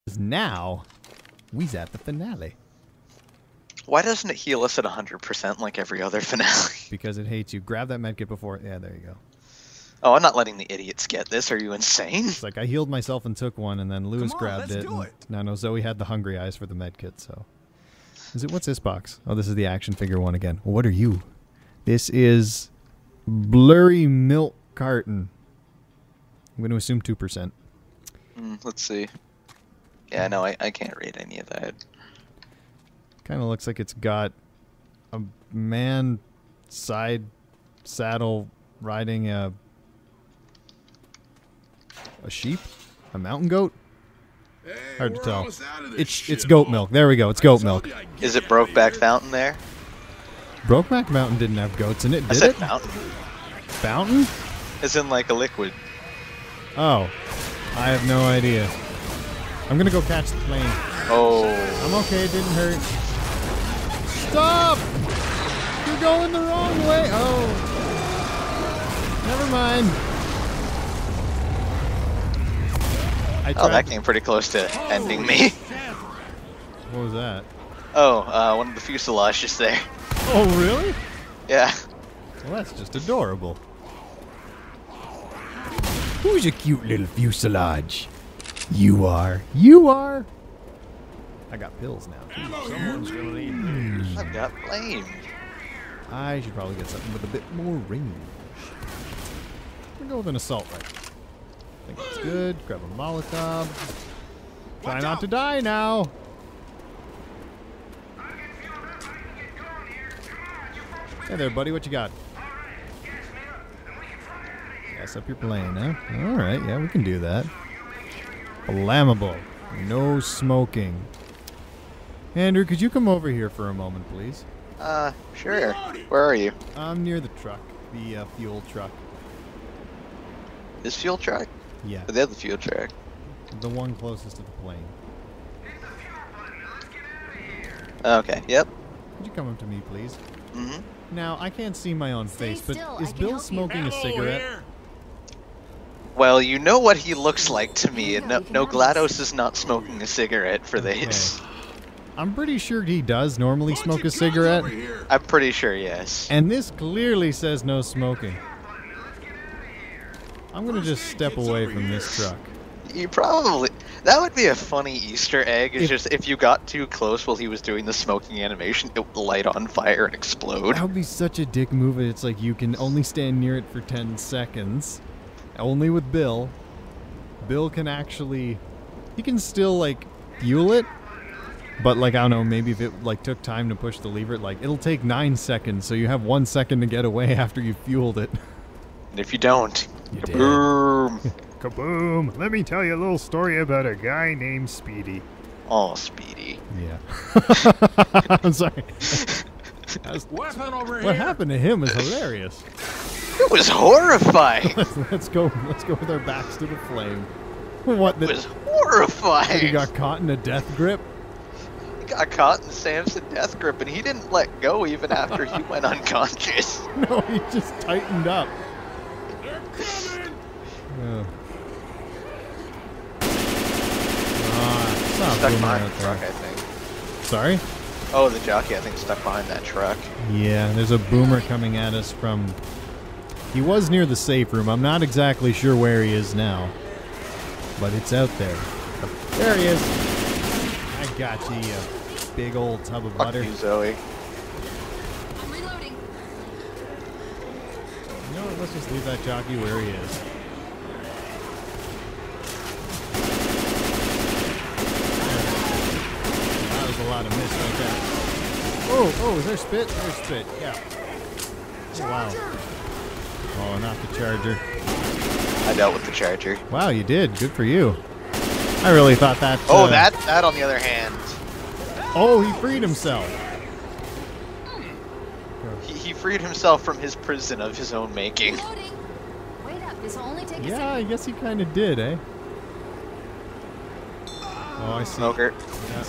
Now, we's at the finale. Why doesn't it heal us at 100% like every other finale? Because it hates you. Grab that medkit before... Yeah, there you go. Oh, I'm not letting the idiots get this. Are you insane? It's like I healed myself and took one, and then Lewis grabbed it. Now, no, Zoe had the hungry eyes for the medkit, so... What's this box? Oh, this is the action figure one again. Well, what are you? This is... Blurry milk carton. I'm going to assume 2%. Let's see. Yeah, no, I can't read any of that. Kind of looks like it's got a man side saddle riding a sheep? A mountain goat? Hey, hard to tell. It's goat goat milk. There we go. It's goat milk. Is it Brokeback Fountain there? Brokeback Mountain didn't have goats in it, I did said it? fountain. Fountain? As in like a liquid. Oh. I have no idea. I'm gonna go catch the plane. Oh. I'm okay, it didn't hurt. Stop! You're going the wrong way! Oh. Never mind. Oh, that came pretty close to ending me. What was that? Oh, one of the fuselages there. Oh, really? Yeah. Well, that's just adorable. Who's a cute little fuselage? You are. You are. I got pills now. Someone's gonna need I've got flame. I should probably get something with a bit more range. I'm gonna go with an assault rifle. I think that's good. Grab a Molotov. Try not to die now. Hey there, buddy. What you got? Gas up your plane, huh? Alright, yeah, we can do that. Flammable. No smoking. Andrew, could you come over here for a moment, please? Sure. Where are you? I'm near the truck. The fuel truck. This fuel truck? Yeah. The other fuel truck. The one closest to the plane. Okay, yep. Could you come up to me, please? Mm-hmm. Now, I can't see my own face, but still, is I can Bill help you. smoking a cigarette? Well, you know what he looks like to me, and Yeah, no, we can GLaDOS is not smoking a cigarette for this. Okay. I'm pretty sure he does normally smoke a cigarette, I'm pretty sure, yes. and this clearly says no smoking. I'm gonna just step away from this truck. You probably... That would be a funny Easter egg, is just if you got too close while he was doing the smoking animation, it would light on fire and explode. That would be such a dick move. It's like you can only stand near it for 10 seconds. Only with Bill. Bill can actually... He can still, like, fuel it. But, like, I don't know, maybe if it, like, took time to push the lever, like, it'll take 9 seconds, so you have 1 second to get away after you fueled it. And if you don't, You're dead. boom. Kaboom! Let me tell you a little story about a guy named Speedy. Oh, Speedy. Yeah. I'm sorry. Weapon over What happened to him is hilarious. It was horrifying. Let's go with our backs to the flame. What, It was that horrifying. he got caught in a death grip? He got caught in Samson death grip, and he didn't let go even after he went unconscious. No, he just tightened up. Stop Stuck boomer behind out the truck, there. I think. Sorry? Oh, the jockey, I think, stuck behind that truck. Yeah, there's a boomer coming at us from... He was near the safe room. I'm not exactly sure where he is now. But it's out there. There he is. I got you, you big old tub of Fuck butter. you, Zoe. I'm reloading. You know what? Let's just leave that jockey where he is. That was a lot of miss right there. Oh, is there spit? There's spit, yeah. Oh, wow. Oh, not the charger. I dealt with the charger. Wow, you did. Good for you. I really thought that... Oh, that on the other hand. Oh, he freed himself. He freed himself from his prison of his own making. Reloading. Wait up. This will only take a Yeah, second. I guess he kind of did, eh? Oh, I see. Smoker. Yeah.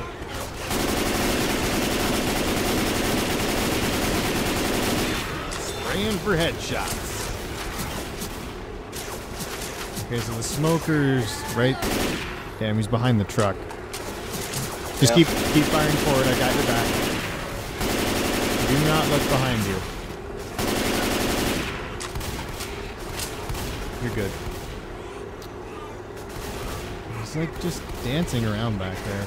Spraying for headshots. Okay, so the smokers, right? Damn, he's behind the truck. Just keep firing forward. I got your back. Do not look behind you. You're good. He's like just dancing around back there.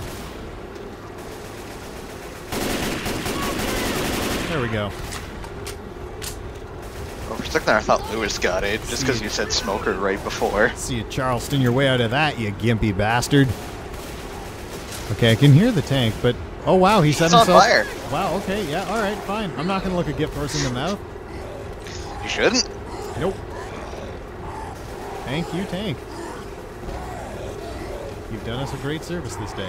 There we go. Well, for a second there, I thought Lewis got it, just because you said smoker right before. See you, Charleston, your way out of that, you gimpy bastard. Okay, I can hear the tank, but... Oh, wow, he set He's on himself... fire. Wow, okay, yeah, alright, fine. I'm not going to look a gift horse in the mouth. You shouldn't. Nope. Thank you, tank. You've done us a great service this day.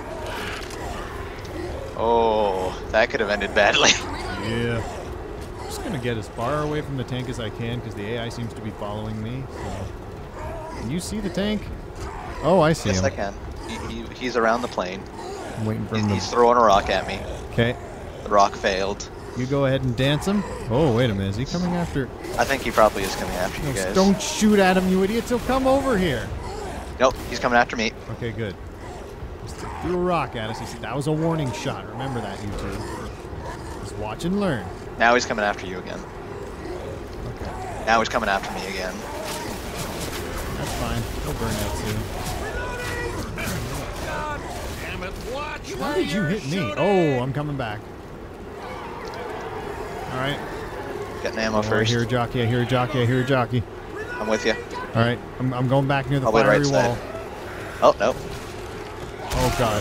Oh, that could have ended badly. Yeah. I'm just going to get as far away from the tank as I can, because the AI seems to be following me, so... Can you see the tank? Oh, I see Yes, him. I can. He's around the plane. I'm waiting for him He's to... throwing a rock at me. Okay. The rock failed. You go ahead and dance him. Oh, wait a minute. Is he coming after... I think he probably is coming after you guys. Don't shoot at him, you idiots. He'll come over here. Nope, he's coming after me. Okay, good. Just threw a rock at us. He said that was a warning shot. Remember that, you two. Just watch and learn. Now he's coming after you again. Okay. Now he's coming after me again. That's fine. He'll burn out soon. Damn it, watch How where did you you're hit me? shooting. Oh, I'm coming back. All right. Getting ammo Oh, I first. hear a jockey. I hear a jockey. I hear a jockey. I'm with you. All right. I'm going back near the I'll be fiery right wall. side. Oh, no. Oh, God.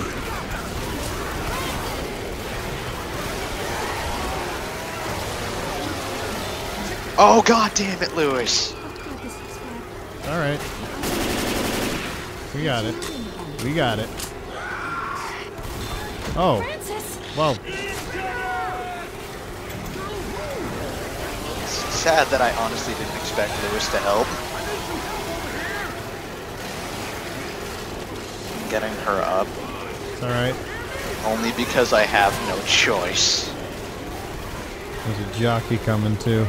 Oh, god damn it, Lewis. All right. We got it. We got it. Oh. Francis! Well, It's sad that I honestly didn't expect Lewis to help. Getting her up. it's all right. Only because I have no choice. There's a jockey coming, too.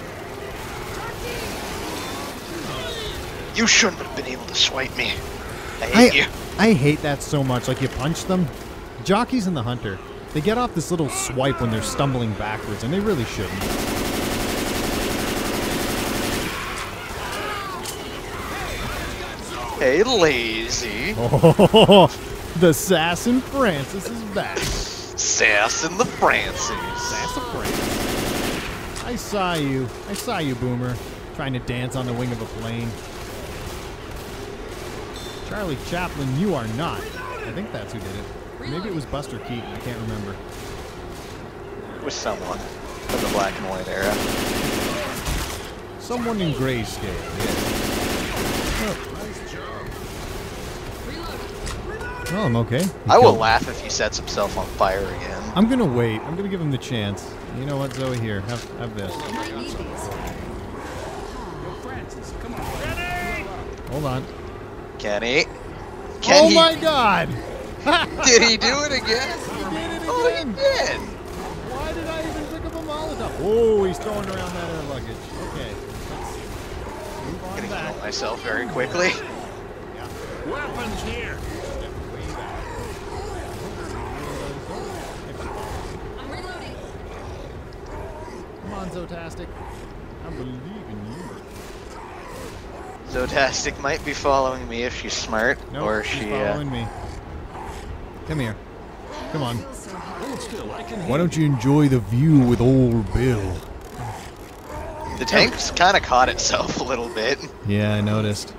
You shouldn't have been able to swipe me. I hate you. I hate that so much. Like, you punch them. Jockeys and the hunter, they get off this little swipe when they're stumbling backwards, and they really shouldn't. Hey, lazy. Oh, the Sass and Francis is back. Sass and the Francis. Sass and Francis. I saw you. I saw you, Boomer, trying to dance on the wing of a plane. Charlie Chaplin, you are not. I think that's who did it. Maybe it was Buster Keaton. I can't remember. It was someone from the black and white era. Someone in grayscale. Yeah. Well, I'm okay. I will laugh if he sets himself on fire again. I'm gonna wait. I'm gonna give him the chance. You know what, Zoe? Here, have this. I might need these. Hold on. Kenny. Oh my God! Did he do it again? He did it Oh, he again. did. Why did I even pick up a Molotov? Oh, he's throwing around that air luggage. Okay, let's move on Gonna heal back. myself very quickly. Weapons here. Way back. I'm reloading. Come on, Zotastic. I believe in you. Zotastic might be following me if she's smart, No, or she's she. following me. Come here. Come on. Feels so hot. Hold still, I can Why don't you enjoy the view with old Bill? The tank's kind of caught itself a little bit. Yeah, I noticed.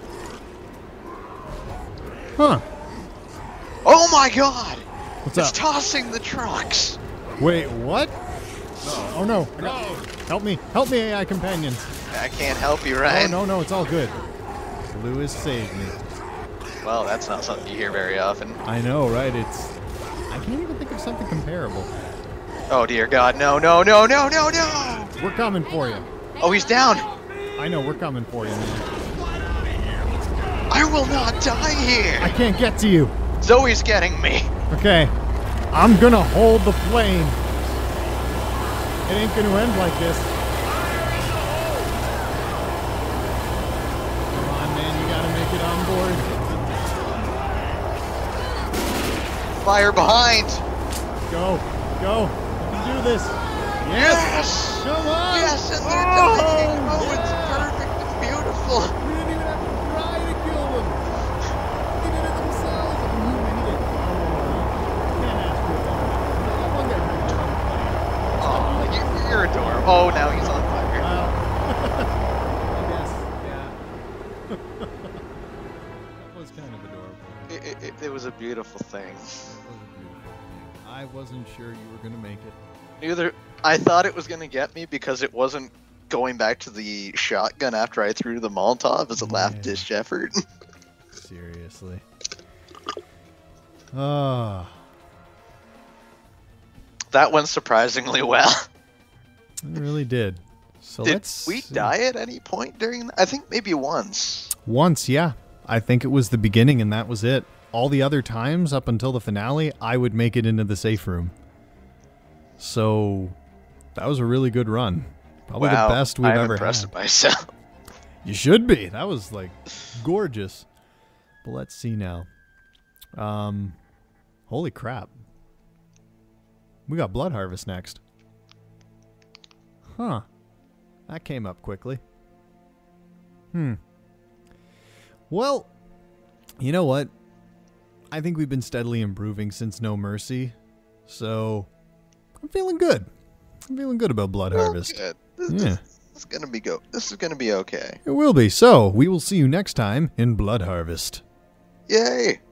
Huh. Oh my god! What's It's up? tossing the trucks. Wait, what? Oh no. I got- Help me. Help me, AI companions. I can't help you, Oh, Ryan. no, it's all good. Lewis saved me. Well, that's not something you hear very often. I know, right? I can't even think of something comparable. Oh dear God, no, no, no, no, no, no! We're coming for you. Oh, he's down. I know, we're coming for you, man. I will not die here. I can't get to you. Zoe's getting me. Okay. I'm gonna hold the plane. It ain't gonna end like this. Come on, man, you gotta make it on board. Fire behind! Go. Go. You can do this. Yes! Come on. Yes, and they're Oh, dying! Oh, yes. it's perfect and beautiful! We didn't even have to try to kill them. They did it themselves. And you made it. Can't ask for a lot. One guy really tried to play. Oh, you're adorable. Oh, now he's on fire. Wow. I guess, yeah. That was kind of adorable. It was a beautiful thing. That was a beautiful thing. I wasn't sure you were going to make it. Neither. I thought it was going to get me because it wasn't going back to the shotgun after I threw the Molotov as a last-ditch effort. Seriously. Ah. That went surprisingly well. It really did. So Did let's we see. die at any point during that? I think maybe once. Once, yeah. I think it was the beginning and that was it. All the other times up until the finale, I would make it into the safe room. So that was a really good run. Probably Wow, the best we've I'm ever impressed had. with myself. You should be. That was like gorgeous. But let's see now. Holy crap. We got Blood Harvest next. Huh. That came up quickly. Well, you know what? I think we've been steadily improving since No Mercy. So, I'm feeling good. I'm feeling good about Blood Harvest. Good. Yeah. This is gonna be This is gonna be okay. It will be. So, we will see you next time in Blood Harvest. Yay!